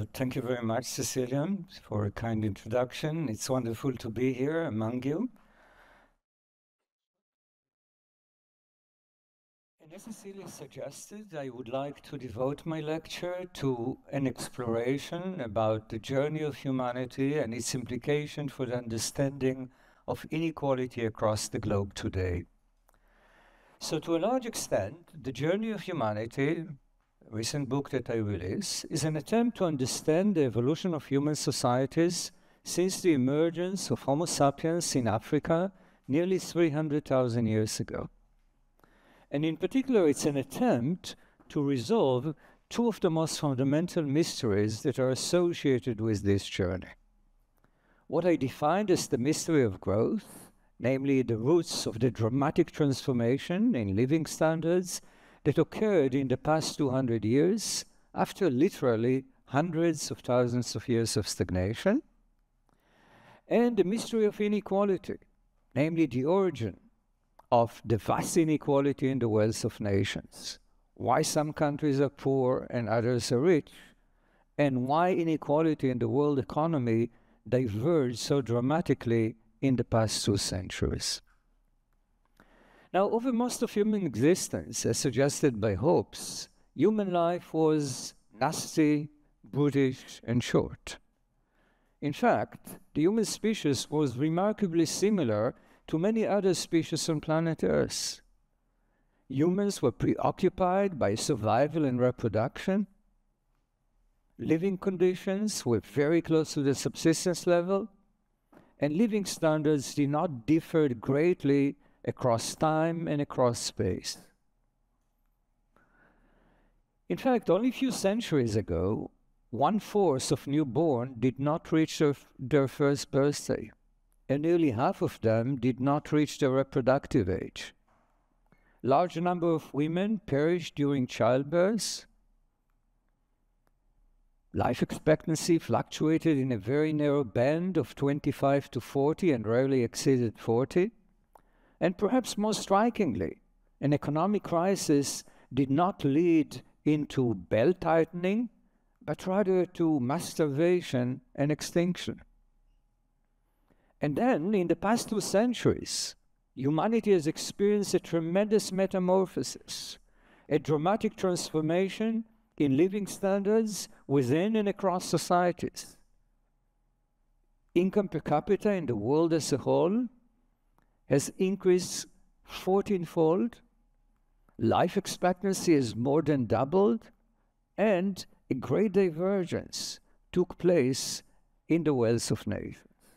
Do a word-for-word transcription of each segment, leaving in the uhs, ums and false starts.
thank you very much, Cecilia, for a kind introduction. It's wonderful to be here among you. And as Cecilia suggested, I would like to devote my lecture to an exploration about the journey of humanity and its implication for the understanding of inequality across the globe today. So to a large extent, The Journey of Humanity, a recent book that I released, is an attempt to understand the evolution of human societies since the emergence of Homo sapiens in Africa nearly three hundred thousand years ago. And in particular, it's an attempt to resolve two of the most fundamental mysteries that are associated with this journey. What I defined as the mystery of growth, namely the roots of the dramatic transformation in living standards that occurred in the past two hundred years after literally hundreds of thousands of years of stagnation, and the mystery of inequality, namely the origin of the vast inequality in the wealth of nations, why some countries are poor and others are rich, and why inequality in the world economy diverged so dramatically in the past two centuries. Now, over most of human existence, as suggested by Hobbes, human life was nasty, brutish, and short. In fact, the human species was remarkably similar to many other species on planet Earth. Humans were preoccupied by survival and reproduction. Living conditions were very close to the subsistence level, and living standards did not differ greatly across time and across space. In fact, only a few centuries ago, one-fourth of newborn did not reach their, their first birthday, and nearly half of them did not reach their reproductive age. Large number of women perished during childbirth. Life expectancy fluctuated in a very narrow band of twenty-five to forty and rarely exceeded forty. And perhaps most strikingly, an economic crisis did not lead into belt-tightening, but rather to mass starvation and extinction. And then, in the past two centuries, humanity has experienced a tremendous metamorphosis, a dramatic transformation in living standards within and across societies. Income per capita in the world as a whole has increased fourteen-fold, life expectancy has more than doubled, and a great divergence took place in the wealth of nations.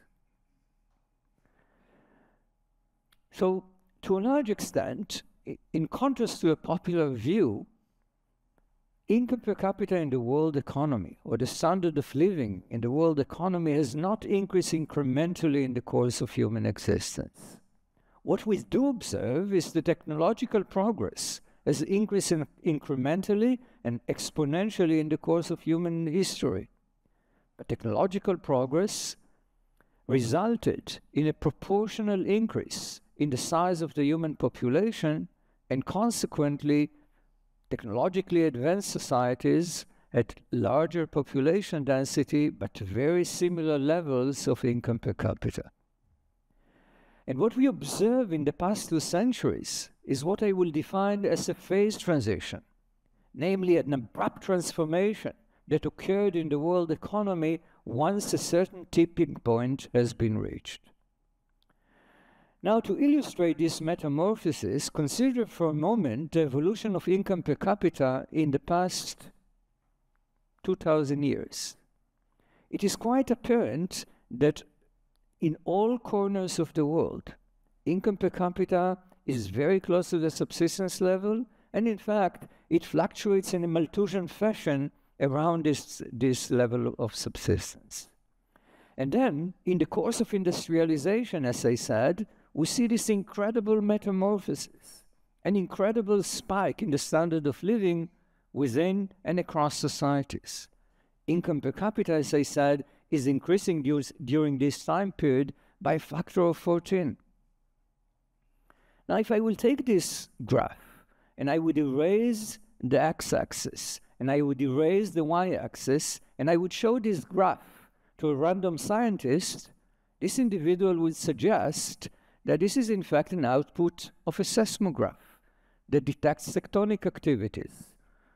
So, to a large extent, in contrast to a popular view, income per capita in the world economy, or the standard of living in the world economy, has not increased incrementally in the course of human existence. What we do observe is the technological progress has increased in incrementally and exponentially in the course of human history. But technological progress resulted in a proportional increase in the size of the human population, and consequently, technologically advanced societies had larger population density but very similar levels of income per capita. And what we observe in the past two centuries is what I will define as a phase transition, namely an abrupt transformation that occurred in the world economy once a certain tipping point has been reached. Now, to illustrate this metamorphosis, consider for a moment the evolution of income per capita in the past two thousand years. It is quite apparent that in all corners of the world, income per capita is very close to the subsistence level, and in fact, it fluctuates in a Malthusian fashion around this, this level of subsistence. And then, in the course of industrialization, as I said, we see this incredible metamorphosis, an incredible spike in the standard of living within and across societies. Income per capita, as I said, is increasing during this time period by a factor of fourteen. Now, if I will take this graph and I would erase the x-axis and I would erase the y-axis, and I would show this graph to a random scientist, this individual would suggest that this is in fact an output of a seismograph that detects tectonic activities.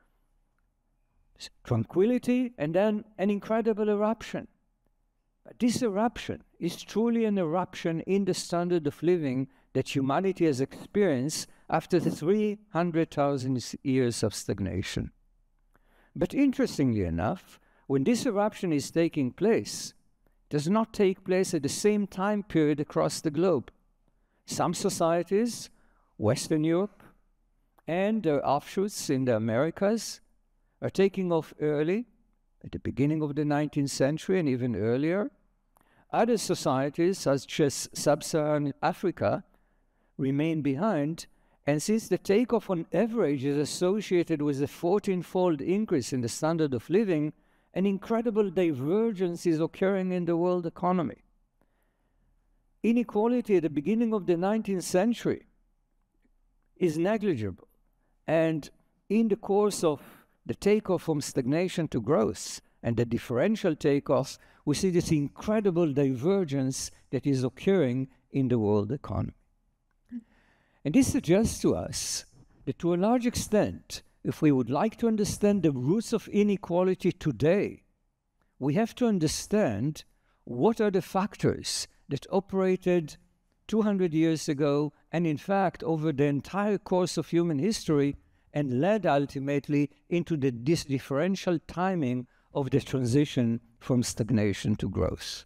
Tranquility, and then an incredible eruption. But this eruption is truly an eruption in the standard of living that humanity has experienced after the three hundred thousand years of stagnation. But interestingly enough, when this eruption is taking place, it does not take place at the same time period across the globe. Some societies, Western Europe, and their offshoots in the Americas are taking off early, at the beginning of the nineteenth century and even earlier. Other societies, such as sub-Saharan Africa, remain behind, and since the takeoff on average is associated with a fourteen-fold increase in the standard of living, an incredible divergence is occurring in the world economy. Inequality at the beginning of the nineteenth century is negligible, and in the course of the takeoff from stagnation to growth and the differential takeoff, we see this incredible divergence that is occurring in the world economy. And this suggests to us that to a large extent, if we would like to understand the roots of inequality today, we have to understand what are the factors that operated two hundred years ago and in fact over the entire course of human history and led ultimately into the this differential timing of the transition from stagnation to growth.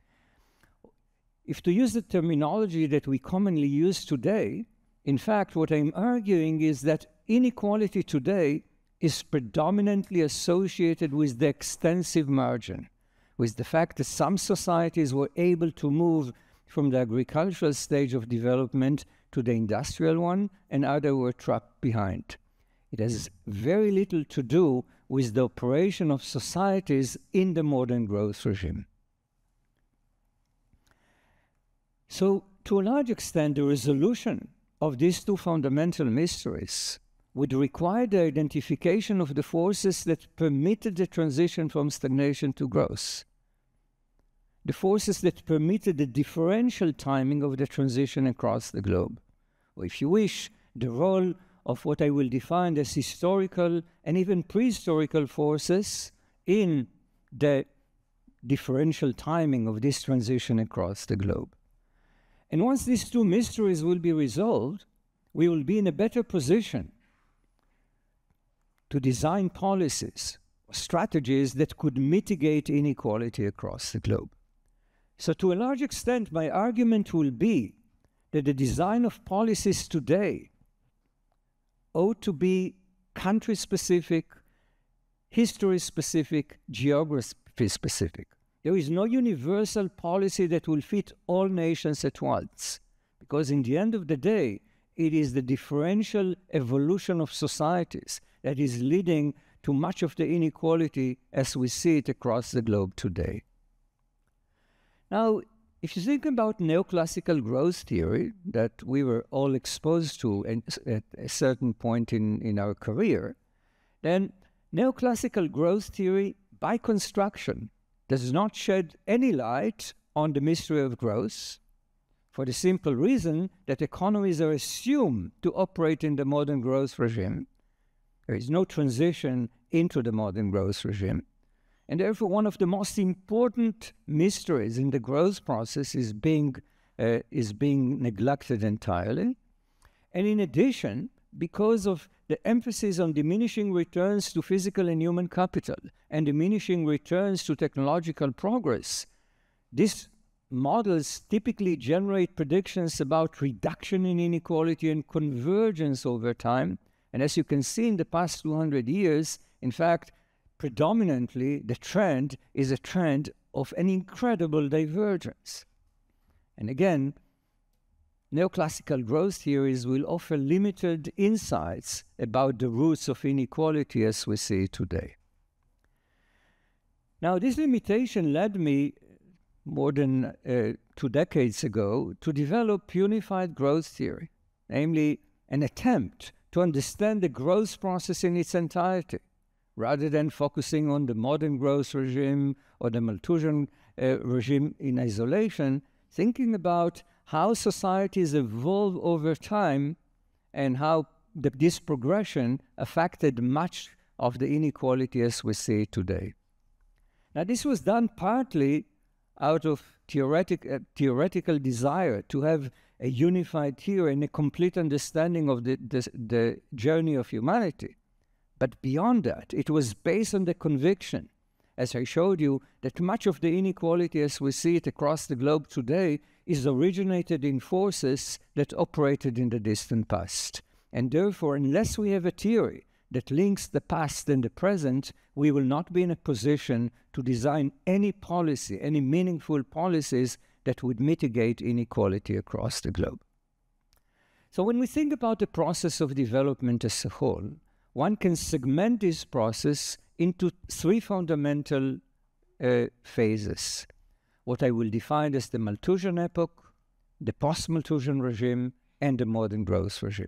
If to use the terminology that we commonly use today, in fact, what I'm arguing is that inequality today is predominantly associated with the extensive margin, with the fact that some societies were able to move from the agricultural stage of development to the industrial one, and others were trapped behind. It has very little to do with the operation of societies in the modern growth regime. So, to a large extent, the resolution of these two fundamental mysteries would require the identification of the forces that permitted the transition from stagnation to growth, the forces that permitted the differential timing of the transition across the globe, or if you wish, the role of what I will define as historical and even prehistorical forces in the differential timing of this transition across the globe. And once these two mysteries will be resolved, we will be in a better position to design policies, strategies that could mitigate inequality across the globe. So to a large extent, my argument will be that the design of policies today ought to be country-specific, history-specific, geography-specific. There is no universal policy that will fit all nations at once, because in the end of the day, it is the differential evolution of societies that is leading to much of the inequality as we see it across the globe today. Now, if you think about neoclassical growth theory that we were all exposed to at a certain point in, in our career, then neoclassical growth theory, by construction, does not shed any light on the mystery of growth, for the simple reason that economies are assumed to operate in the modern growth regime. There is no transition into the modern growth regime. And therefore, one of the most important mysteries in the growth process is being, uh, is being neglected entirely. And in addition, because of the emphasis on diminishing returns to physical and human capital and diminishing returns to technological progress, these models typically generate predictions about reduction in inequality and convergence over time. And as you can see in the past two hundred years, in fact, predominantly the trend is a trend of an incredible divergence. And again, neoclassical growth theories will offer limited insights about the roots of inequality as we see it today. Now, this limitation led me more than uh, two decades ago to develop unified growth theory, namely an attempt to understand the growth process in its entirety, rather than focusing on the modern growth regime or the Malthusian uh, regime in isolation, thinking about how societies evolve over time and how the, this progression affected much of the inequality as we see it today. Now, this was done partly out of theoretic, uh, theoretical desire to have a unified theory and a complete understanding of the, the, the journey of humanity. But beyond that, it was based on the conviction, as I showed you, that much of the inequality as we see it across the globe today is originated in forces that operated in the distant past. And therefore, unless we have a theory that links the past and the present, we will not be in a position to design any policy, any meaningful policies that would mitigate inequality across the globe. So when we think about the process of development as a whole, one can segment this process into three fundamental uh, phases. What I will define as the Malthusian epoch, the post-Malthusian regime, and the modern growth regime.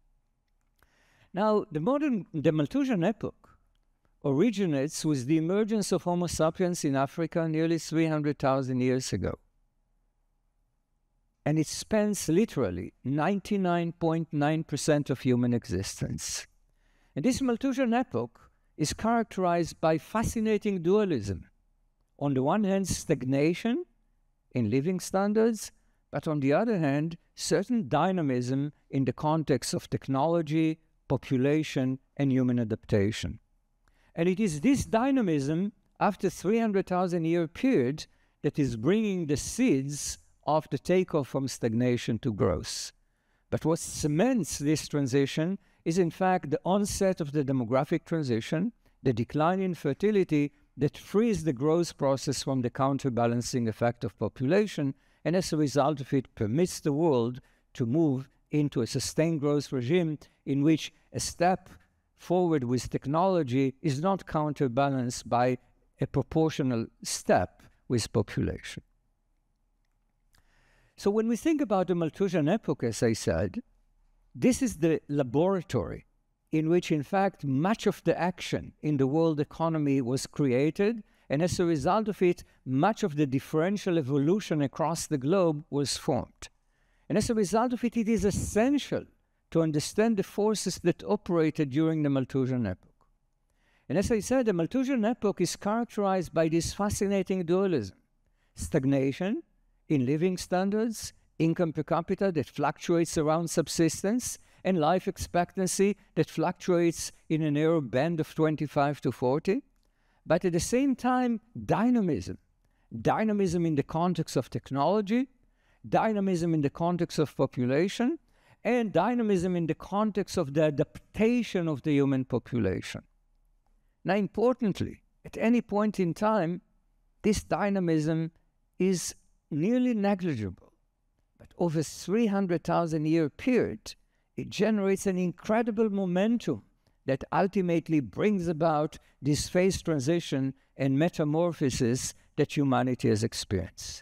Now, the modern, the Malthusian epoch originates with the emergence of Homo sapiens in Africa nearly three hundred thousand years ago. And it spans literally ninety-nine point nine percent of human existence. And this Malthusian epoch is characterized by fascinating dualism. On the one hand, stagnation in living standards, but on the other hand, certain dynamism in the context of technology, population, and human adaptation. And it is this dynamism, after three hundred thousand year period, that is bringing the seeds of the takeoff from stagnation to growth. But what cements this transition is in fact the onset of the demographic transition, the decline in fertility that frees the growth process from the counterbalancing effect of population, and as a result of it permits the world to move into a sustained growth regime in which a step forward with technology is not counterbalanced by a proportional step with population. So when we think about the Malthusian epoch, as I said, this is the laboratory in which, in fact, much of the action in the world economy was created, and as a result of it, much of the differential evolution across the globe was formed. And as a result of it, it is essential to understand the forces that operated during the Malthusian epoch. And as I said, the Malthusian epoch is characterized by this fascinating dualism: stagnation in living standards, income per capita that fluctuates around subsistence, and life expectancy that fluctuates in a narrow band of twenty-five to forty. But at the same time, dynamism. Dynamism in the context of technology, dynamism in the context of population, and dynamism in the context of the adaptation of the human population. Now, importantly, at any point in time, this dynamism is nearly negligible. But over three hundred thousand year period, it generates an incredible momentum that ultimately brings about this phase transition and metamorphosis that humanity has experienced.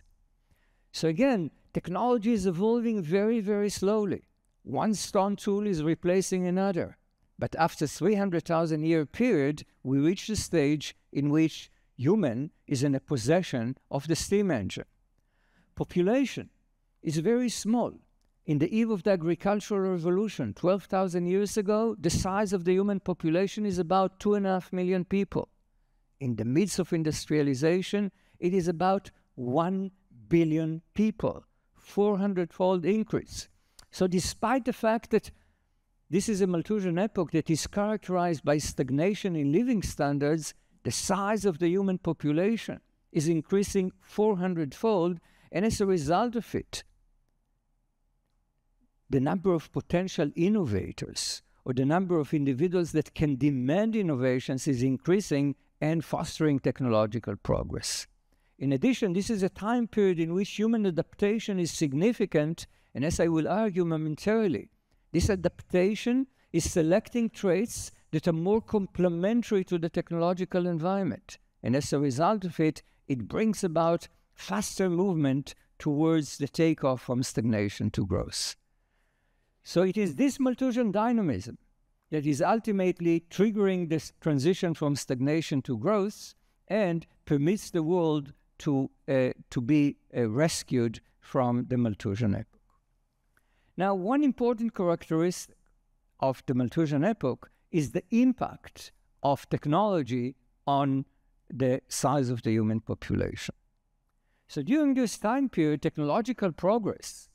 So again, technology is evolving very, very slowly. One stone tool is replacing another. But after three hundred thousand year period, we reach the stage in which human is in a possession of the steam engine. Population is very small. In the eve of the agricultural revolution, twelve thousand years ago, the size of the human population is about two and a half million people. In the midst of industrialization, it is about one billion people, four hundred fold increase. So despite the fact that this is a Malthusian epoch that is characterized by stagnation in living standards, the size of the human population is increasing four hundred fold, and as a result of it, the number of potential innovators or the number of individuals that can demand innovations is increasing and fostering technological progress. In addition, this is a time period in which human adaptation is significant, and as I will argue momentarily, this adaptation is selecting traits that are more complementary to the technological environment. And as a result of it, it brings about faster movement towards the takeoff from stagnation to growth. So it is this Malthusian dynamism that is ultimately triggering this transition from stagnation to growth and permits the world to, uh, to be uh, rescued from the Malthusian epoch. Now, one important characteristic of the Malthusian epoch is the impact of technology on the size of the human population. So during this time period, technological progress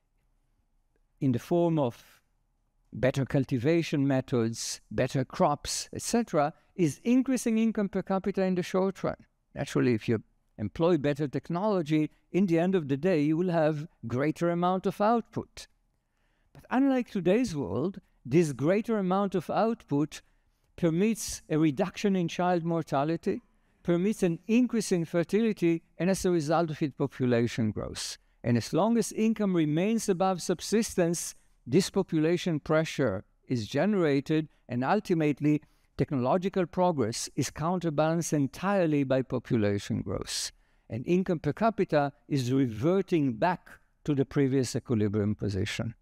in the form of better cultivation methods, better crops, et cetera, is increasing income per capita in the short run. Naturally, if you employ better technology, in the end of the day, you will have greater amount of output. But unlike today's world, this greater amount of output permits a reduction in child mortality, permits an increase in fertility, and as a result of it, population growth. And as long as income remains above subsistence, this population pressure is generated, and ultimately, technological progress is counterbalanced entirely by population growth. And income per capita is reverting back to the previous equilibrium position.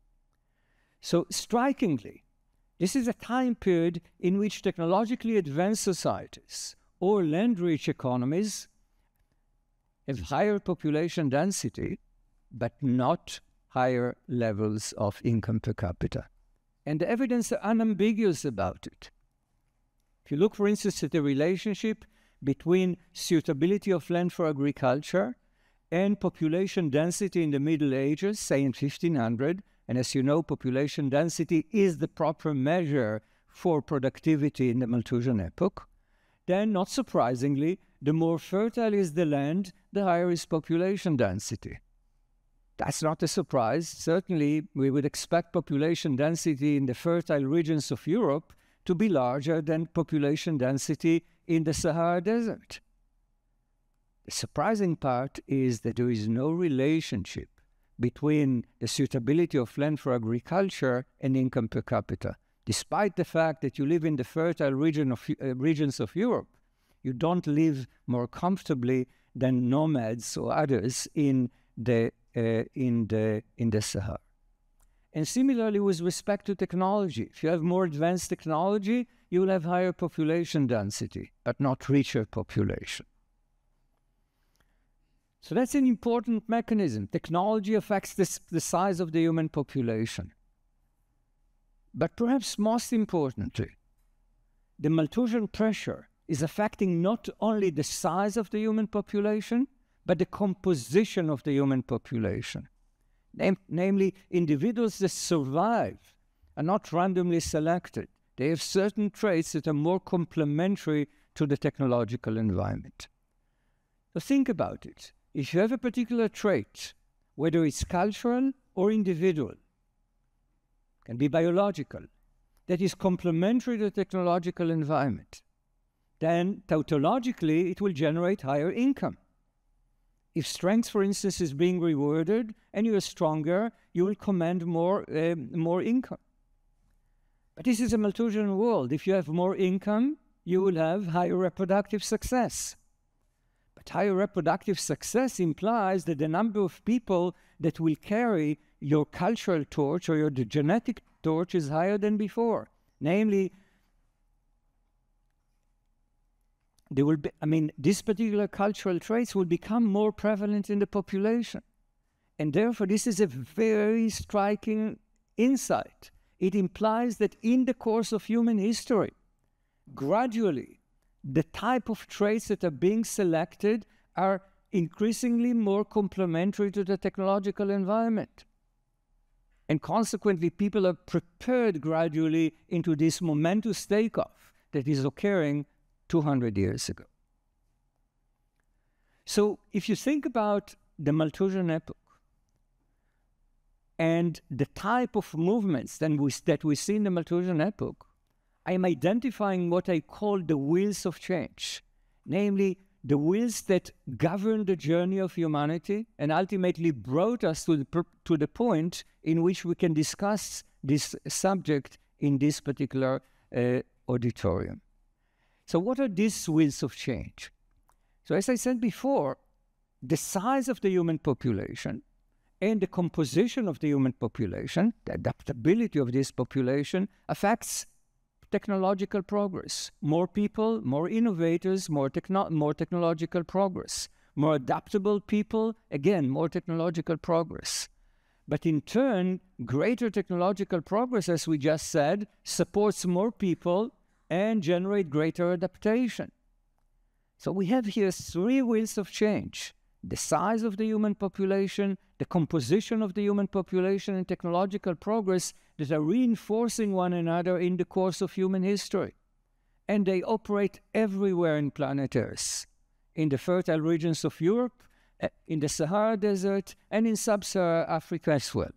So, strikingly, this is a time period in which technologically advanced societies or land-rich economies have higher population density, but not higher levels of income per capita. And the evidence is unambiguous about it. If you look, for instance, at the relationship between suitability of land for agriculture and population density in the Middle Ages, say in fifteen hundred, and as you know, population density is the proper measure for productivity in the Malthusian epoch, then, not surprisingly, the more fertile is the land, the higher is population density. That's not a surprise. Certainly, we would expect population density in the fertile regions of Europe to be larger than population density in the Sahara Desert. The surprising part is that there is no relationship between the suitability of land for agriculture and income per capita. Despite the fact that you live in the fertile region of, uh, regions of Europe, you don't live more comfortably than nomads or others in the, uh, in the, in the Sahara. And similarly with respect to technology, if you have more advanced technology, you will have higher population density, but not richer population. So that's an important mechanism. Technology affects this, the size of the human population. But perhaps most importantly, the Malthusian pressure is affecting not only the size of the human population, but the composition of the human population. Nam namely, individuals that survive are not randomly selected. They have certain traits that are more complementary to the technological environment. So think about it. If you have a particular trait, whether it's cultural or individual, can be biological, that is complementary to the technological environment, then tautologically it will generate higher income. If strength, for instance, is being rewarded and you are stronger, you will command more, uh, more income. But this is a Malthusian world. If you have more income, you will have higher reproductive success. But higher reproductive success implies that the number of people that will carry your cultural torch or your genetic torch is higher than before. Namely, there will be, I mean, these particular cultural traits will become more prevalent in the population. And therefore, this is a very striking insight. It implies that in the course of human history, gradually, the type of traits that are being selected are increasingly more complementary to the technological environment. And consequently, people are prepared gradually into this momentous takeoff that is occurring two hundred years ago. So if you think about the Malthusian epoch and the type of movements that we, that we see in the Malthusian epoch, I'm identifying what I call the wheels of change, namely the wheels that govern the journey of humanity and ultimately brought us to the, to the point in which we can discuss this subject in this particular uh, auditorium. So what are these wheels of change? So as I said before, the size of the human population and the composition of the human population, the adaptability of this population, affects technological progress. More people, more innovators, more, techno more technological progress. More adaptable people, again, more technological progress. But in turn, greater technological progress, as we just said, supports more people and generates greater adaptation. So we have here three wheels of change: the size of the human population, the composition of the human population, and technological progress that are reinforcing one another in the course of human history. And they operate everywhere in planet Earth, in the fertile regions of Europe, in the Sahara Desert, and in sub-Saharan Africa as well.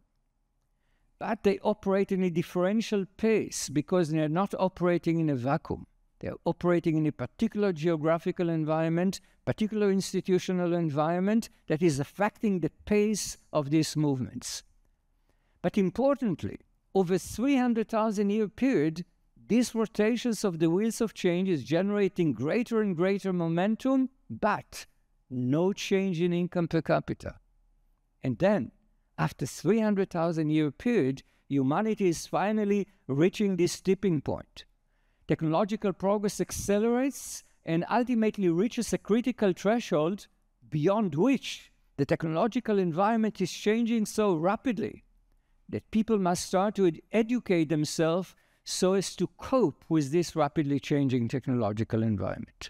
But they operate in a differential pace because they are not operating in a vacuum. They are operating in a particular geographical environment, particular institutional environment that is affecting the pace of these movements. But importantly, over three hundred thousand year period, these rotations of the wheels of change is generating greater and greater momentum, but no change in income per capita. And then, after three hundred thousand year period, humanity is finally reaching this tipping point. Technological progress accelerates and ultimately reaches a critical threshold beyond which the technological environment is changing so rapidly that people must start to ed educate themselves so as to cope with this rapidly changing technological environment.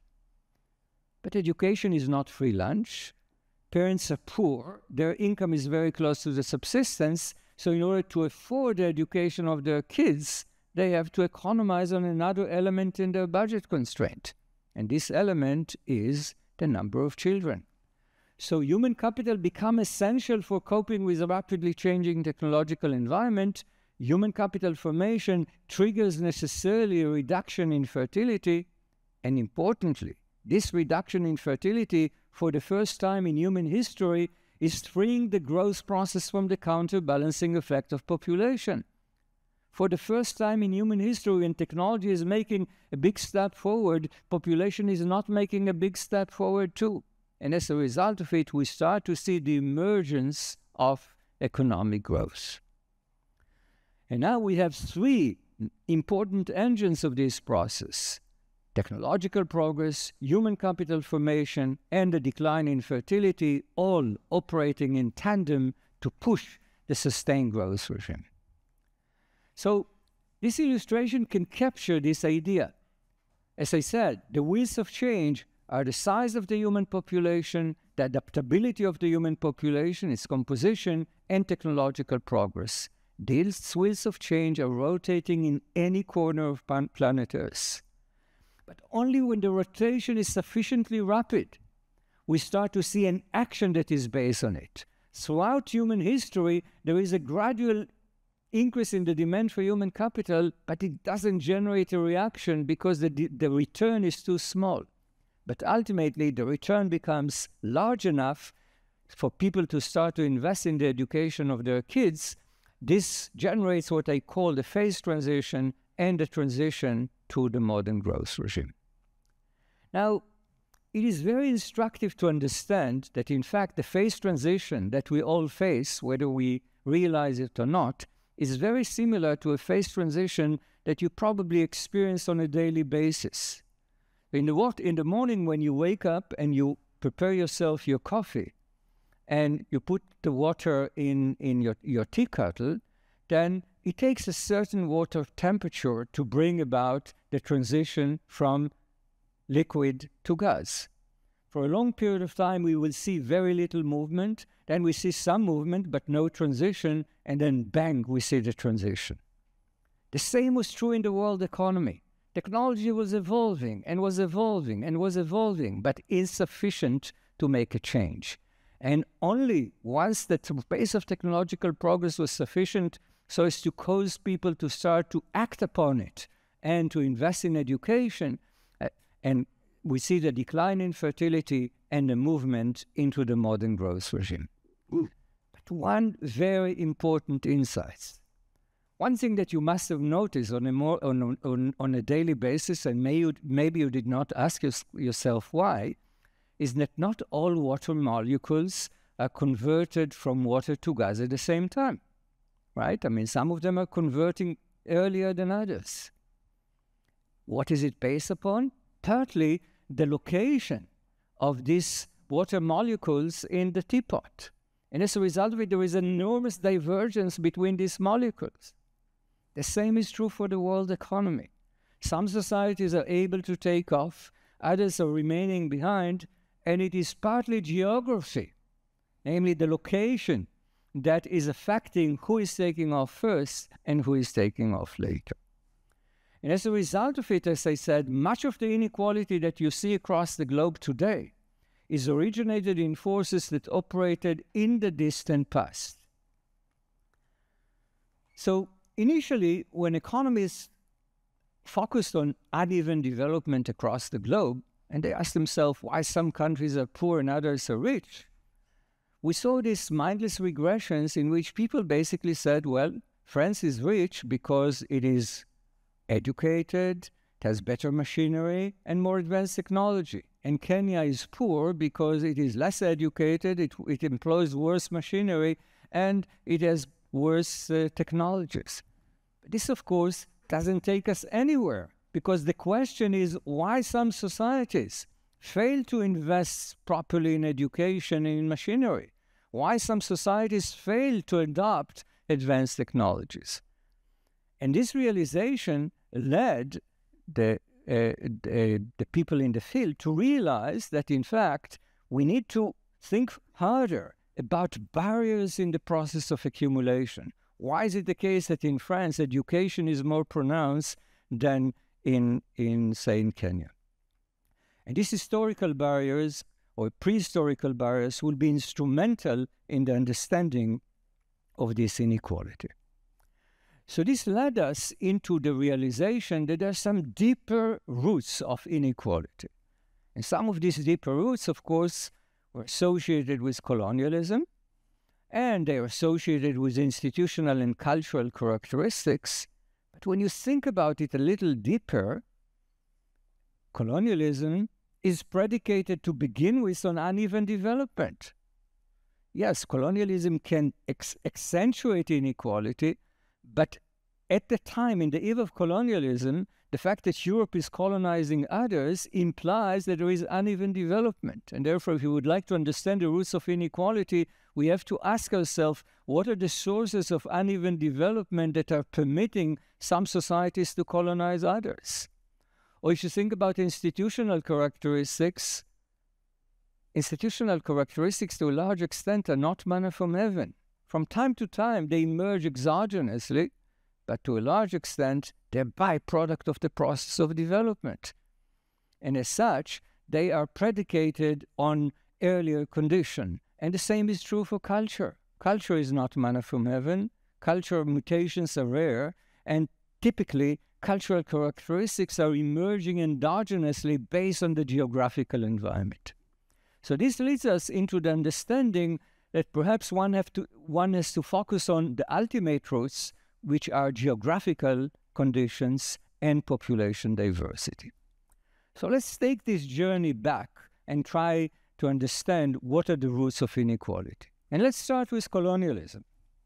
But education is not free lunch. Parents are poor. Their income is very close to the subsistence. So in order to afford the education of their kids, they have to economize on another element in their budget constraint. And this element is the number of children. So human capital becomes essential for coping with a rapidly changing technological environment. Human capital formation triggers necessarily a reduction in fertility. And importantly, this reduction in fertility, for the first time in human history, is freeing the growth process from the counterbalancing effect of population. For the first time in human history, when technology is making a big step forward, population is not making a big step forward too. And as a result of it, we start to see the emergence of economic growth. And now we have three important engines of this process: technological progress, human capital formation, and the decline in fertility, all operating in tandem to push the sustained growth regime. So this illustration can capture this idea. As I said, the wheels of change are the size of the human population, the adaptability of the human population, its composition, and technological progress. These wheels of change are rotating in any corner of planet Earth. But only when the rotation is sufficiently rapid, we start to see an action that is based on it. Throughout human history, there is a gradual increase in the demand for human capital, but it doesn't generate a reaction because the, the return is too small. But ultimately, the return becomes large enough for people to start to invest in the education of their kids. This generates what I call the phase transition and the transition to the modern growth regime. Now, it is very instructive to understand that, in fact, the phase transition that we all face, whether we realize it or not, is very similar to a phase transition that you probably experience on a daily basis. In the, what, in the morning when you wake up and you prepare yourself your coffee and you put the water in, in your, your tea kettle, then it takes a certain water temperature to bring about the transition from liquid to gas. For a long period of time, we will see very little movement. Then we see some movement, but no transition. And then bang, we see the transition. The same was true in the world economy. Technology was evolving and was evolving and was evolving, but insufficient to make a change. And only once the pace of technological progress was sufficient so as to cause people to start to act upon it and to invest in education, uh, and we see the decline in fertility and the movement into the modern growth regime. Ooh. But one very important insight. One thing that you must have noticed on a, more, on, on, on a daily basis, and may you, maybe you did not ask your, yourself why, is that not all water molecules are converted from water to gas at the same time, right? I mean, some of them are converting earlier than others. What is it based upon? Partly the location of these water molecules in the teapot. And as a result of it, there is an enormous divergence between these molecules. The same is true for the world economy. Some societies are able to take off, others are remaining behind, and it is partly geography, namely the location, that is affecting who is taking off first and who is taking off later. And as a result of it, as I said, much of the inequality that you see across the globe today is originated in forces that operated in the distant past. So initially, when economists focused on uneven development across the globe, and they asked themselves why some countries are poor and others are rich, we saw these mindless regressions in which people basically said, well, France is rich because it is educated, it has better machinery and more advanced technology. And Kenya is poor because it is less educated, it, it employs worse machinery, and it has worse uh, technologies. But this, of course, doesn't take us anywhere, because the question is why some societies fail to invest properly in education and in machinery, why some societies fail to adopt advanced technologies. And this realization led the, uh, the, the people in the field to realize that, in fact, we need to think harder about barriers in the process of accumulation. Why is it the case that in France education is more pronounced than in, in say, in Kenya? And these historical barriers or prehistorical barriers will be instrumental in the understanding of this inequality. So this led us into the realization that there are some deeper roots of inequality. And some of these deeper roots, of course, were associated with colonialism, and they are associated with institutional and cultural characteristics. But when you think about it a little deeper, colonialism is predicated to begin with on uneven development. Yes, colonialism can ex accentuate inequality, but at the time, in the eve of colonialism, the fact that Europe is colonizing others implies that there is uneven development. And therefore, if you would like to understand the roots of inequality, we have to ask ourselves, what are the sources of uneven development that are permitting some societies to colonize others? Or if you think about institutional characteristics, institutional characteristics to a large extent are not manna from heaven. From time to time, they emerge exogenously, but to a large extent, they're byproduct of the process of development. And as such, they are predicated on earlier condition. And the same is true for culture. Culture is not manna from heaven. Cultural mutations are rare, and typically, cultural characteristics are emerging endogenously based on the geographical environment. So this leads us into the understanding that perhaps one, have to, one has to focus on the ultimate roots, which are geographical conditions and population diversity. So let's take this journey back and try to understand what are the roots of inequality. And let's start with colonialism.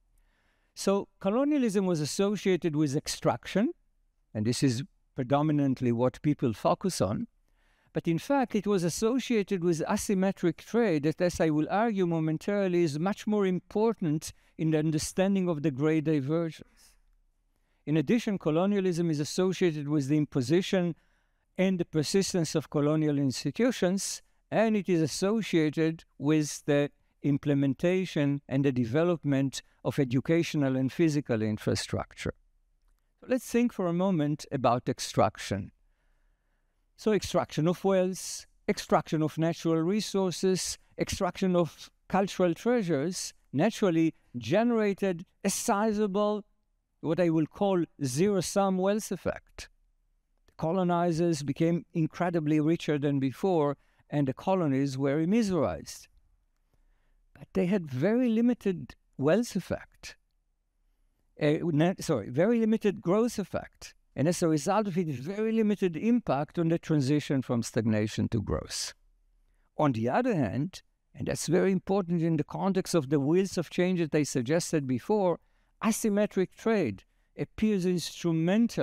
So colonialism was associated with extraction, and this is predominantly what people focus on. But in fact, it was associated with asymmetric trade that, as I will argue momentarily, is much more important in the understanding of the great divergence. In addition, colonialism is associated with the imposition and the persistence of colonial institutions, and it is associated with the implementation and the development of educational and physical infrastructure. So let's think for a moment about extraction. So extraction of wealth, extraction of natural resources, extraction of cultural treasures naturally generated a sizable, what I will call zero-sum wealth effect. The colonizers became incredibly richer than before, and the colonies were immiserized. But they had very limited wealth effect. Uh, net, sorry, very limited growth effect. And as a result of it, very limited impact on the transition from stagnation to growth. On the other hand, and that's very important in the context of the wheels of change that I suggested before, asymmetric trade appears instrumental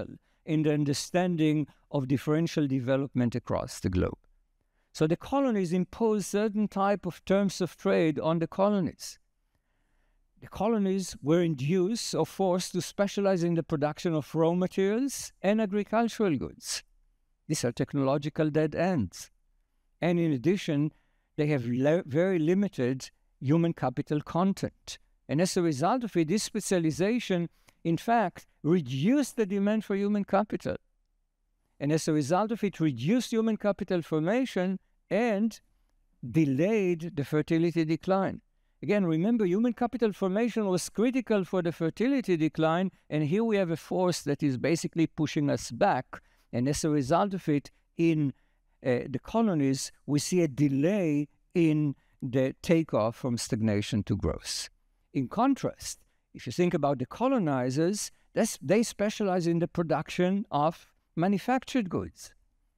in the understanding of differential development across the globe. So the colonies imposed certain type of terms of trade on the colonies. The colonies were induced or forced to specialize in the production of raw materials and agricultural goods. These are technological dead ends. And in addition, they have le- very limited human capital content. And as a result of it, this specialization, in fact, reduced the demand for human capital. And as a result of it, reduced human capital formation and delayed the fertility decline. Again, remember, human capital formation was critical for the fertility decline, and here we have a force that is basically pushing us back. And as a result of it, in uh, the colonies, we see a delay in the takeoff from stagnation to growth. In contrast, if you think about the colonizers, they specialize in the production of manufactured goods.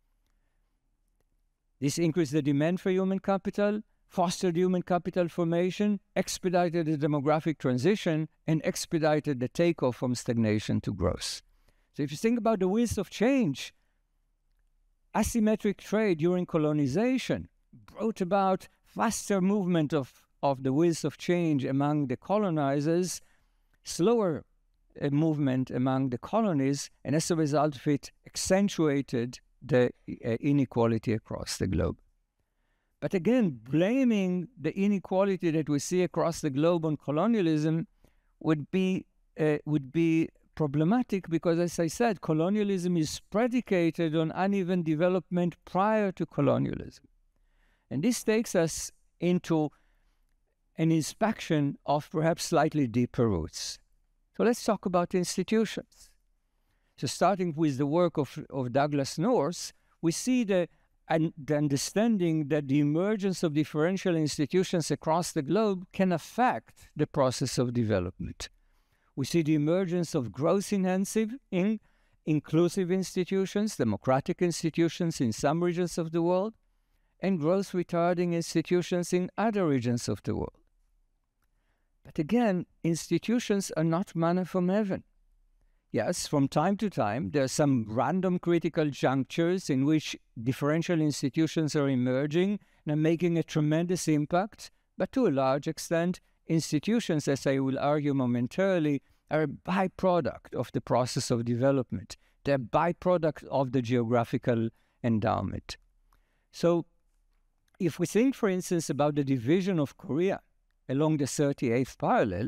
This increased the demand for human capital, fostered human capital formation, expedited the demographic transition, and expedited the takeoff from stagnation to growth. So if you think about the wheels of change, asymmetric trade during colonization brought about faster movement of, of the wheels of change among the colonizers, slower uh, movement among the colonies, and as a result of it, accentuated the uh, inequality across the globe. But again, blaming the inequality that we see across the globe on colonialism would be uh, would be problematic because, as I said, colonialism is predicated on uneven development prior to colonialism. And this takes us into an inspection of perhaps slightly deeper roots. So let's talk about institutions. So starting with the work of, of Douglas North, we see the, and the understanding that the emergence of differential institutions across the globe can affect the process of development. We see the emergence of growth-enhancing, in, inclusive institutions, democratic institutions in some regions of the world, and growth-retarding institutions in other regions of the world. But again, institutions are not manna from heaven. Yes, from time to time, there are some random critical junctures in which differential institutions are emerging and are making a tremendous impact, but to a large extent, institutions, as I will argue momentarily, are a byproduct of the process of development. They're a byproduct of the geographical endowment. So, if we think, for instance, about the division of Korea along the thirty-eighth parallel,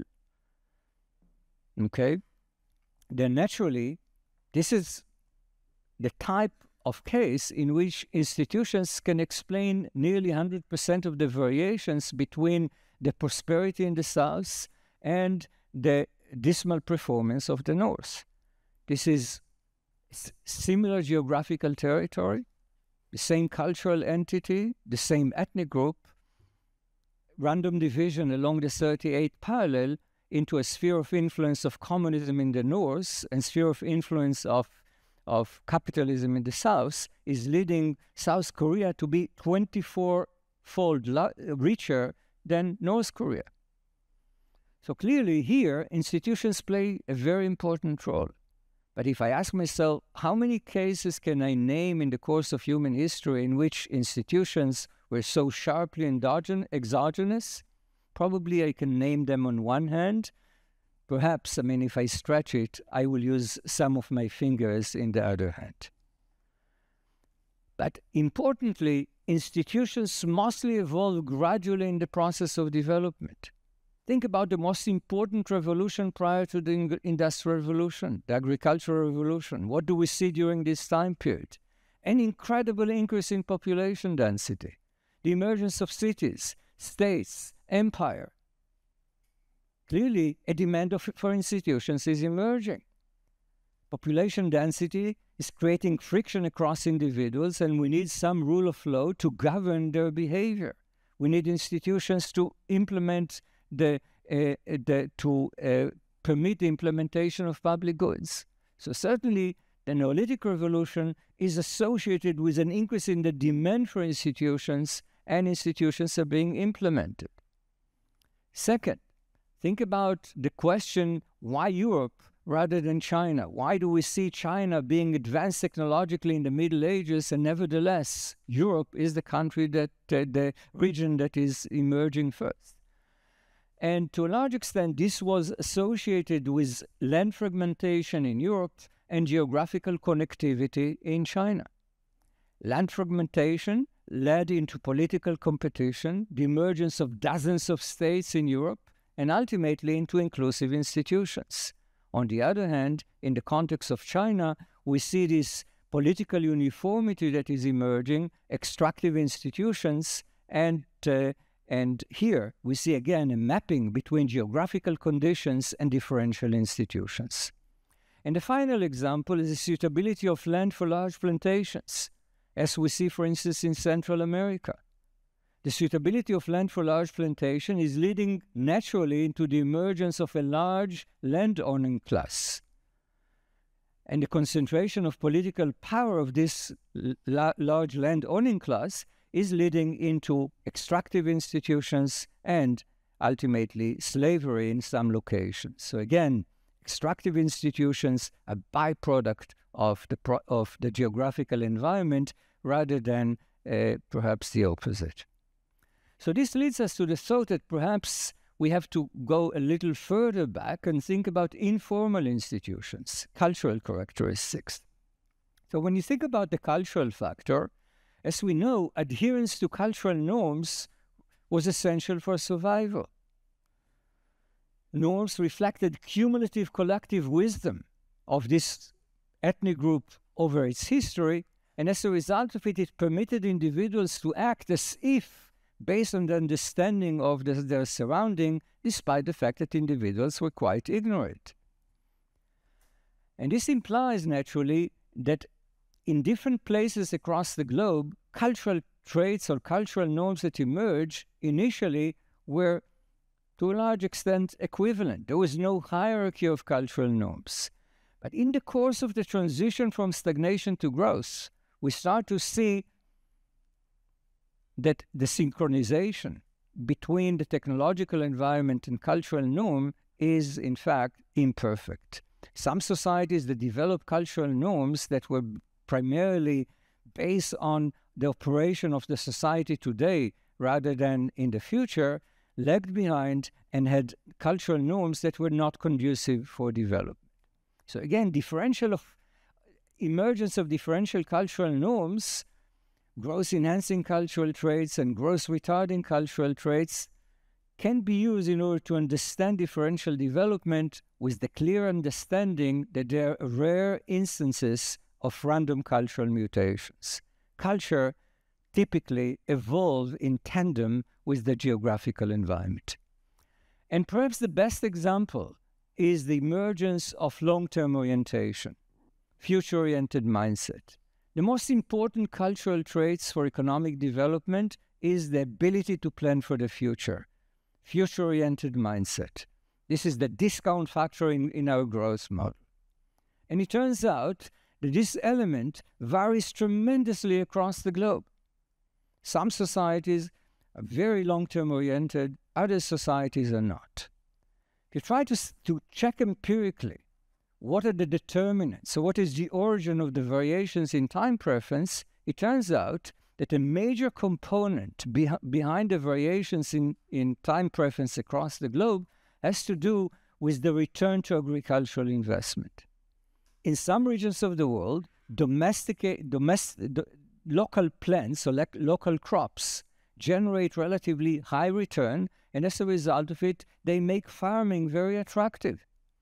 okay, then naturally, this is the type of case in which institutions can explain nearly one hundred percent of the variations between the prosperity in the South and the dismal performance of the North. This is similar geographical territory, the same cultural entity, the same ethnic group, random division along the thirty-eighth parallel into a sphere of influence of communism in the North and sphere of influence of, of capitalism in the South is leading South Korea to be twenty-four-fold richer than North Korea. So clearly here, institutions play a very important role. But if I ask myself, how many cases can I name in the course of human history in which institutions were so sharply endogen- exogenous? Probably I can name them on one hand. Perhaps, I mean, if I stretch it, I will use some of my fingers in the other hand. But importantly, institutions mostly evolve gradually in the process of development. Think about the most important revolution prior to the Industrial Revolution, the Agricultural Revolution. What do we see during this time period? An incredible increase in population density, the emergence of cities, states, empire. Clearly, a demand of, for institutions is emerging. Population density is creating friction across individuals, and we need some rule of law to govern their behavior. We need institutions to implement the, uh, the to uh, permit the implementation of public goods. So certainly, the Neolithic Revolution is associated with an increase in the demand for institutions, and institutions are being implemented. Second, think about the question why Europe rather than China? Why do we see China being advanced technologically in the Middle Ages, and nevertheless, Europe is the country that, uh, the region that is emerging first? And to a large extent, this was associated with land fragmentation in Europe and geographical connectivity in China. Land fragmentation led into political competition, the emergence of dozens of states in Europe, and ultimately into inclusive institutions. On the other hand, in the context of China, we see this political uniformity that is emerging, extractive institutions, and uh, And here we see again a mapping between geographical conditions and differential institutions. And the final example is the suitability of land for large plantations, as we see, for instance, in Central America. The suitability of land for large plantation is leading naturally into the emergence of a large land-owning class. And the concentration of political power of this la large land-owning class is leading into extractive institutions and ultimately slavery in some locations. So again, extractive institutions are a byproduct of the, pro of the geographical environment rather than uh, perhaps the opposite. So this leads us to the thought that perhaps we have to go a little further back and think about informal institutions, cultural characteristics. So when you think about the cultural factor, as we know, adherence to cultural norms was essential for survival. Norms reflected cumulative collective wisdom of this ethnic group over its history, and as a result of it, it permitted individuals to act as if based on the understanding of the, their surrounding, despite the fact that individuals were quite ignorant. And this implies, naturally, that in different places across the globe, cultural traits or cultural norms that emerge initially were, to a large extent, equivalent. There was no hierarchy of cultural norms. But in the course of the transition from stagnation to growth, we start to see that the synchronization between the technological environment and cultural norm is, in fact, imperfect. Some societies that developed cultural norms that were primarily based on the operation of the society today rather than in the future, lagged behind and had cultural norms that were not conducive for development. So again, differential of emergence of differential cultural norms, growth-enhancing cultural traits and growth-retarding cultural traits can be used in order to understand differential development with the clear understanding that there are rare instances of random cultural mutations. Culture typically evolve in tandem with the geographical environment. And perhaps the best example is the emergence of long-term orientation, future-oriented mindset. The most important cultural traits for economic development is the ability to plan for the future, future-oriented mindset. This is the discount factor in, in our growth model. And it turns out that this element varies tremendously across the globe. Some societies are very long-term oriented, other societies are not. If you try to, to check empirically what are the determinants, so what is the origin of the variations in time preference, it turns out that a major component beh behind the variations in, in time preference across the globe has to do with the return to agricultural investment. In some regions of the world, domesticate, domestic, do, local plants, so like local crops, generate relatively high return, and as a result of it, they make farming very attractive.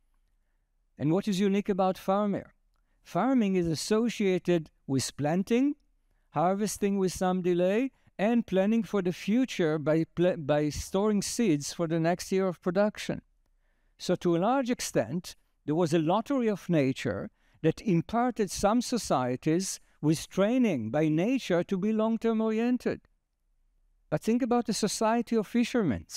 And what is unique about farming? Farming is associated with planting, harvesting with some delay, and planning for the future by, by storing seeds for the next year of production. So to a large extent, there was a lottery of nature that imparted some societies with training by nature to be long-term oriented. But think about the society of fishermen.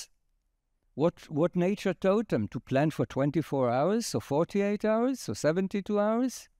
What, what nature taught them? To plan for twenty-four hours, or forty-eight hours, or seventy-two hours?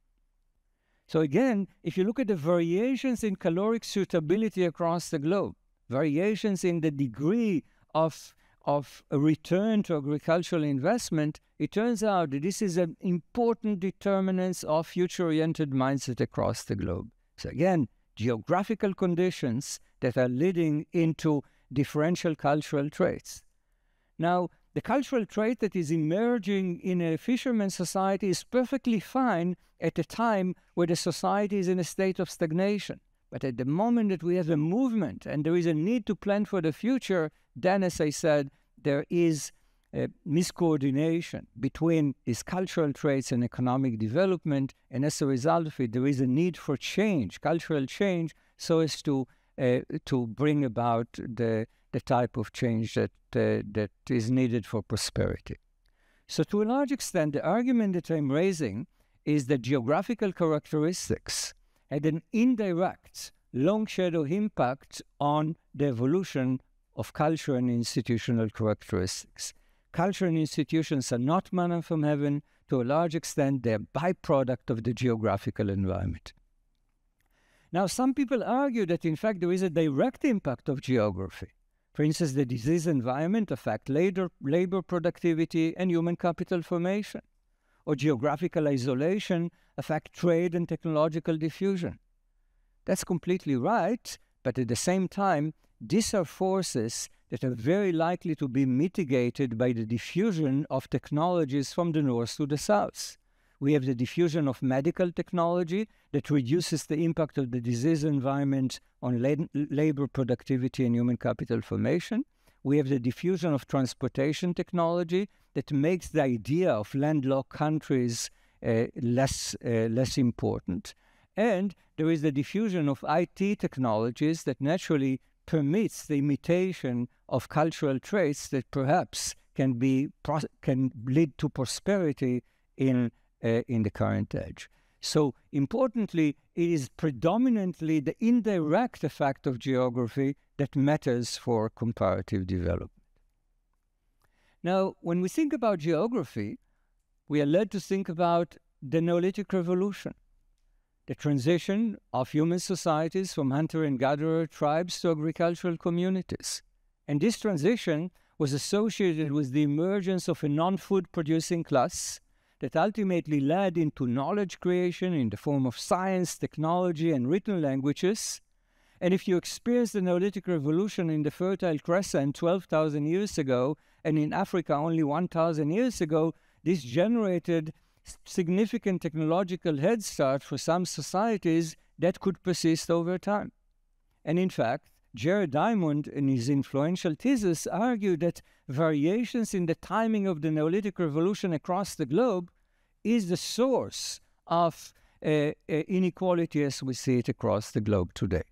So again, if you look at the variations in caloric suitability across the globe, variations in the degree of, of a return to agricultural investment, it turns out that this is an important determinant of future-oriented mindset across the globe. So again, geographical conditions that are leading into differential cultural traits. Now, the cultural trait that is emerging in a fisherman society is perfectly fine at a time where the society is in a state of stagnation. But at the moment that we have a movement and there is a need to plan for the future, then, as I said, there is a miscoordination between these cultural traits and economic development, and as a result of it, there is a need for change, cultural change, so as to uh, to bring about the the type of change that uh, that is needed for prosperity. So, to a large extent, the argument that I'm raising is that geographical characteristics had an indirect, long shadow impact on the evolution of culture and institutional characteristics. Culture and institutions are not manna from heaven. To a large extent, they're a byproduct of the geographical environment. Now, some people argue that, in fact, there is a direct impact of geography. For instance, the disease environment affects labor, labor productivity and human capital formation, or geographical isolation affect trade and technological diffusion. That's completely right, but at the same time, these are forces that are very likely to be mitigated by the diffusion of technologies from the north to the south. We have the diffusion of medical technology that reduces the impact of the disease environment on la labor productivity and human capital formation. We have the diffusion of transportation technology that makes the idea of landlocked countries uh, less, uh, less important. And there is the diffusion of I T technologies that naturally permits the imitation of cultural traits that perhaps can be can lead to prosperity in uh, in the current age. So importantly, it is predominantly the indirect effect of geography that matters for comparative development. Now, when we think about geography, we are led to think about the Neolithic Revolution, the transition of human societies from hunter and gatherer tribes to agricultural communities. And this transition was associated with the emergence of a non-food producing class that ultimately led into knowledge creation in the form of science, technology, and written languages. And if you experience the Neolithic Revolution in the Fertile Crescent twelve thousand years ago, and in Africa only one thousand years ago, this generated significant technological head start for some societies that could persist over time. And in fact, Jared Diamond, in his influential thesis, argued that variations in the timing of the Neolithic Revolution across the globe is the source of uh, uh, inequality as we see it across the globe today.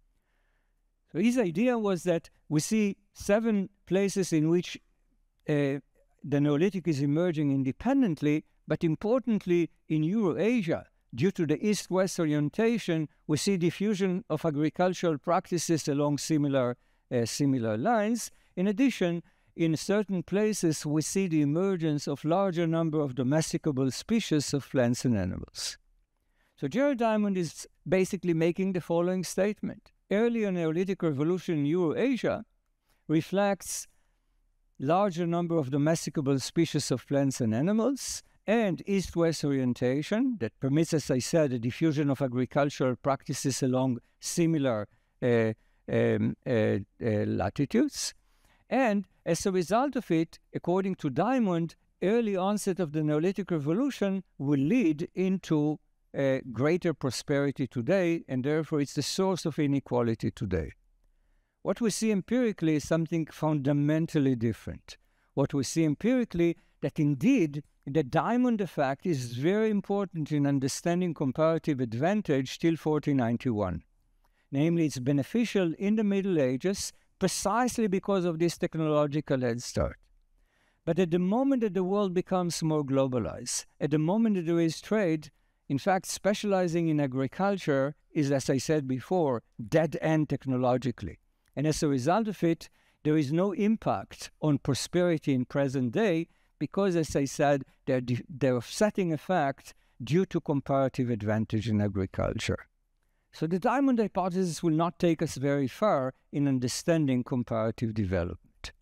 So his idea was that we see seven places in which uh, the Neolithic is emerging independently, but importantly, in Eurasia, due to the east-west orientation, we see diffusion of agricultural practices along similar, uh, similar lines. In addition, in certain places, we see the emergence of larger number of domesticable species of plants and animals. So Jared Diamond is basically making the following statement. Earlier Neolithic revolution in Eurasia reflects larger number of domesticable species of plants and animals, and east-west orientation that permits, as I said, the diffusion of agricultural practices along similar uh, um, uh, uh, latitudes. And as a result of it, according to Diamond, early onset of the Neolithic Revolution will lead into uh, greater prosperity today, and therefore it's the source of inequality today. What we see empirically is something fundamentally different. What we see empirically, that indeed the Diamond effect is very important in understanding comparative advantage till fourteen ninety-one. Namely, it's beneficial in the Middle Ages precisely because of this technological head start. But at the moment that the world becomes more globalized, at the moment that there is trade, in fact, specializing in agriculture is, as I said before, dead end technologically. And as a result of it, there is no impact on prosperity in present day because, as I said, they're, they're offsetting effect due to comparative advantage in agriculture. So the Diamond hypothesis will not take us very far in understanding comparative development.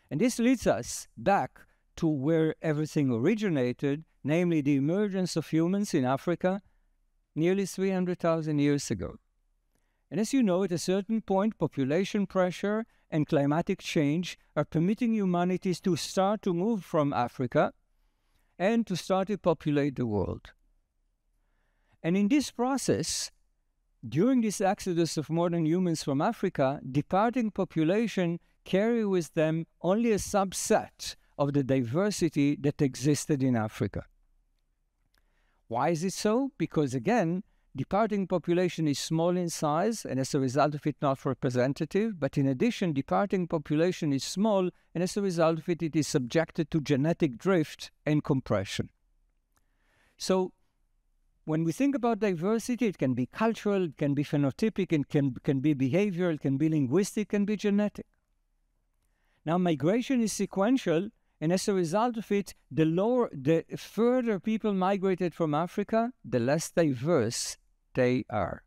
And this leads us back to where everything originated, namely the emergence of humans in Africa nearly three hundred thousand years ago. And as you know, at a certain point, population pressure and climatic change are permitting humanities to start to move from Africa and to start to populate the world. And in this process, during this exodus of modern humans from Africa, departing population carry with them only a subset of the diversity that existed in Africa. Why is it so? Because again, departing population is small in size and as a result of it not representative, but in addition, departing population is small and as a result of it, it is subjected to genetic drift and compression. So when we think about diversity, it can be cultural, it can be phenotypic, it can, can be behavioral, it can be linguistic, it can be genetic. Now migration is sequential, and as a result of it, the lower, the further people migrated from Africa, the less diverse they are.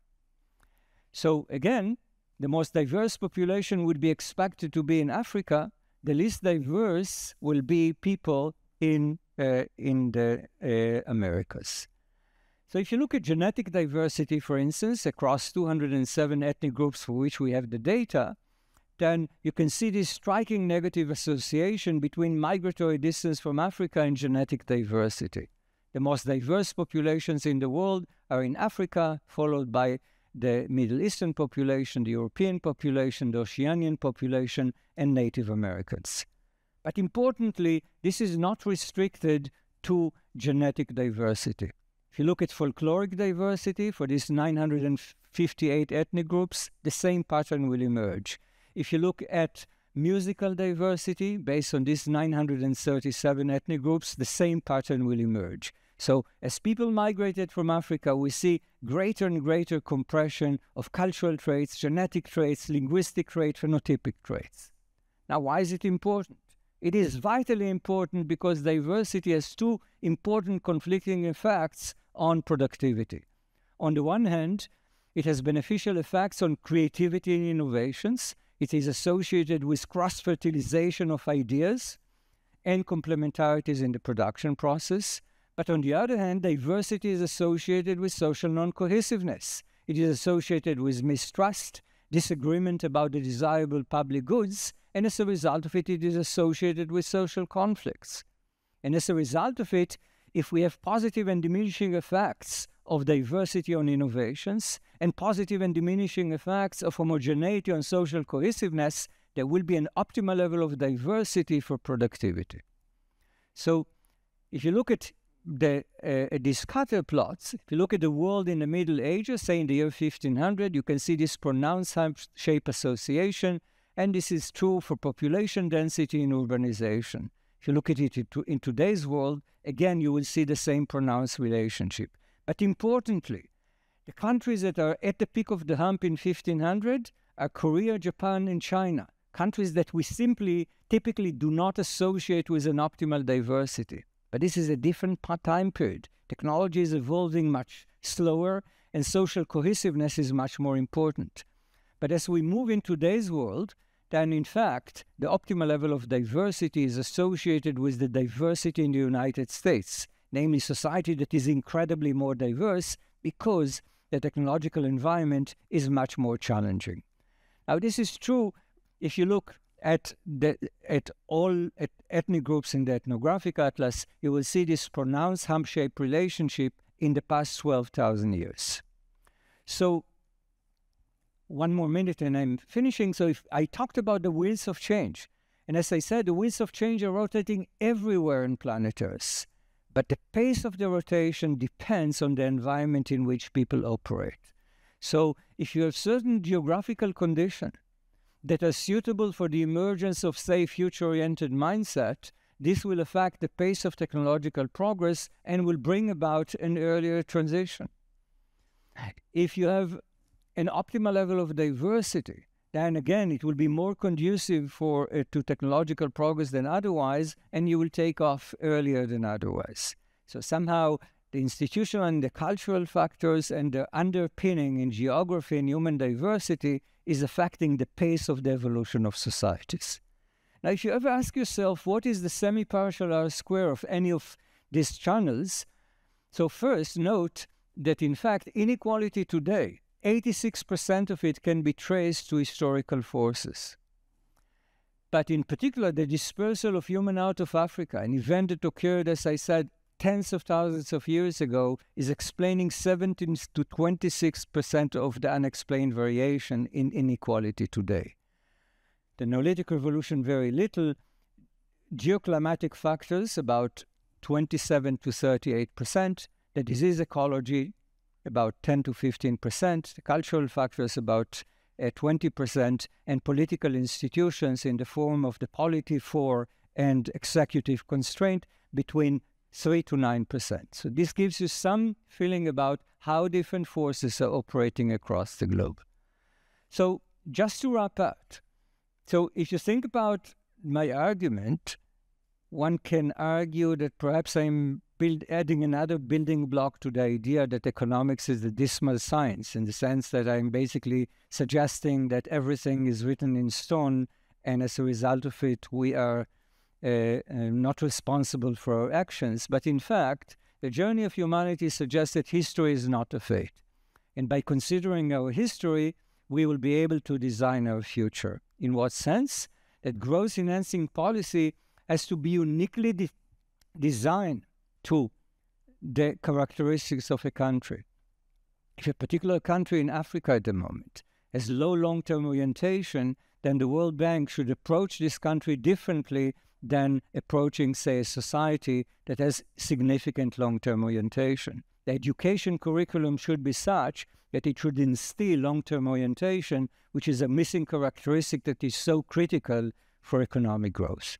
So again, the most diverse population would be expected to be in Africa. The least diverse will be people in, uh, in the uh, Americas. So if you look at genetic diversity, for instance, across two hundred seven ethnic groups for which we have the data, then you can see this striking negative association between migratory distance from Africa and genetic diversity. The most diverse populations in the world are in Africa, followed by the Middle Eastern population, the European population, the Oceanian population, and Native Americans. But importantly, this is not restricted to genetic diversity. If you look at folkloric diversity for these nine hundred fifty-eight ethnic groups, the same pattern will emerge. If you look at musical diversity, based on these nine hundred thirty-seven ethnic groups, the same pattern will emerge. So as people migrated from Africa, we see greater and greater compression of cultural traits, genetic traits, linguistic traits, phenotypic traits. Now, why is it important? It is vitally important because diversity has two important conflicting effects on productivity. On the one hand, it has beneficial effects on creativity and innovations. It is associated with cross-fertilization of ideas and complementarities in the production process. But on the other hand, diversity is associated with social non-cohesiveness. It is associated with mistrust, disagreement about the desirable public goods, and as a result of it, it is associated with social conflicts. And as a result of it, if we have positive and diminishing effects of diversity on innovations and positive and diminishing effects of homogeneity on social cohesiveness, there will be an optimal level of diversity for productivity. So if you look at the, uh, these scatter plots, if you look at the world in the Middle Ages, say in the year fifteen hundred, you can see this pronounced shape association, and this is true for population density and urbanization. If you look at it in today's world, again, you will see the same pronounced relationship. But importantly, the countries that are at the peak of the hump in fifteen hundred are Korea, Japan, and China, countries that we simply typically do not associate with an optimal diversity. But this is a different time period. Technology is evolving much slower, and social cohesiveness is much more important. But as we move in today's world, then in fact, the optimal level of diversity is associated with the diversity in the United States, namely society that is incredibly more diverse because the technological environment is much more challenging. Now, this is true if you look at, the, at all at ethnic groups in the ethnographic atlas, you will see this pronounced hump-shaped relationship in the past twelve thousand years. So, one more minute and I'm finishing. So if I talked about the wheels of change, and as I said, the wheels of change are rotating everywhere on planet Earth. But the pace of the rotation depends on the environment in which people operate. So if you have certain geographical conditions that are suitable for the emergence of, say, future-oriented mindset, this will affect the pace of technological progress and will bring about an earlier transition. If you have an optimal level of diversity, then again, it will be more conducive for uh, to technological progress than otherwise, and you will take off earlier than otherwise. So somehow, the institutional and the cultural factors and the underpinning in geography and human diversity is affecting the pace of the evolution of societies. Now, if you ever ask yourself, what is the semi-partial R-square of any of these channels? So first, note that, in fact, inequality today, eighty-six percent of it can be traced to historical forces. But in particular, the dispersal of human out of Africa, an event that occurred, as I said, tens of thousands of years ago, is explaining seventeen to twenty-six percent of the unexplained variation in inequality today. The Neolithic Revolution, very little. Geoclimatic factors, about twenty-seven to thirty-eight percent. The disease ecology, about ten to fifteen percent. The cultural factors, about uh, twenty percent. And political institutions in the form of the polity for and executive constraint between three to nine percent. So this gives you some feeling about how different forces are operating across the globe. So just to wrap up, so if you think about my argument, one can argue that perhaps I'm build, adding another building block to the idea that economics is a dismal science, in the sense that I'm basically suggesting that everything is written in stone, and as a result of it, we are uh, uh, not responsible for our actions. But in fact, the journey of humanity suggests that history is not a fate. And by considering our history, we will be able to design our future. In what sense? That growth-enhancing policy has to be uniquely de designed to the characteristics of a country. If a particular country in Africa at the moment has low long-term orientation, then the World Bank should approach this country differently than approaching, say, a society that has significant long-term orientation. The education curriculum should be such that it should instill long-term orientation, which is a missing characteristic that is so critical for economic growth.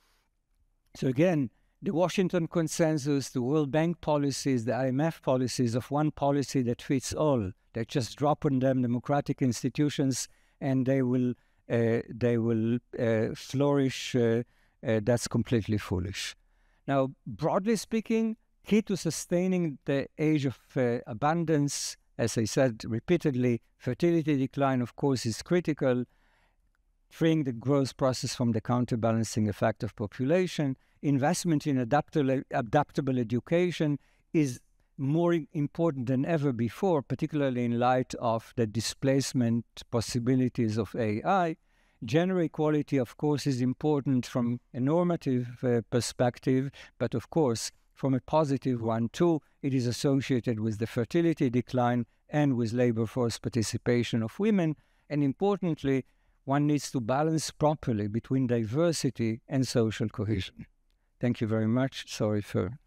So again, the Washington Consensus, the World Bank policies, the I M F policies of one policy that fits all, that just drop on them democratic institutions and they will, uh, they will uh, flourish, uh, uh, that's completely foolish. Now, broadly speaking, key to sustaining the age of uh, abundance, as I said repeatedly, fertility decline, of course, is critical. Freeing the growth process from the counterbalancing effect of population. Investment in adaptable, adaptable education is more important than ever before, particularly in light of the displacement possibilities of A I. Gender equality, of course, is important from a normative uh, perspective, but of course, from a positive one too, it is associated with the fertility decline and with labor force participation of women. And importantly, one needs to balance properly between diversity and social cohesion. Thank you very much. Sorry for